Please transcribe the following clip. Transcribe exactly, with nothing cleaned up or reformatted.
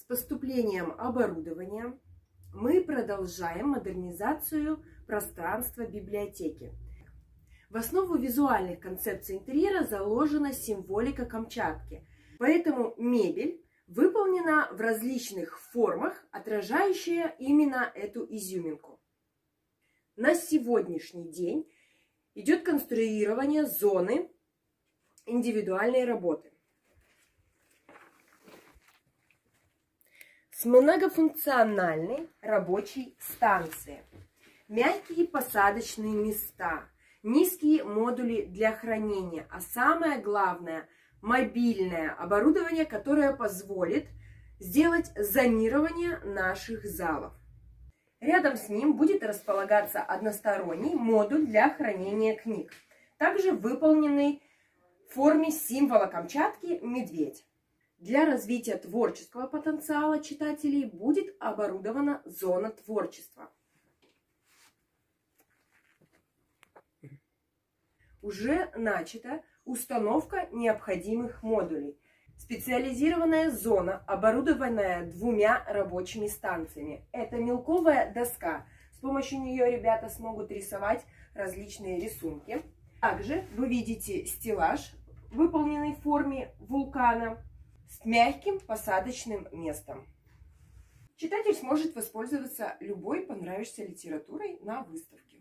поступлением оборудования мы продолжаем модернизацию пространства библиотеки. В основу визуальных концепций интерьера заложена символика Камчатки, поэтому мебель выполнена в различных формах, отражающая именно эту изюминку. На сегодняшний день идет конструирование зоны индивидуальной работы с многофункциональной рабочей станцией, мягкие посадочные места, низкие модули для хранения, а самое главное – мобильное оборудование, которое позволит сделать зонирование наших залов. Рядом с ним будет располагаться односторонний модуль для хранения книг, также выполненный в форме символа Камчатки медведь. Для развития творческого потенциала читателей будет оборудована зона творчества. Уже начата установка необходимых модулей. Специализированная зона, оборудованная двумя рабочими станциями. Это мелковая доска. С помощью нее ребята смогут рисовать различные рисунки. Также вы видите стеллаж, выполненный в форме вулкана, с мягким посадочным местом. Читатель сможет воспользоваться любой понравившейся литературой на выставке.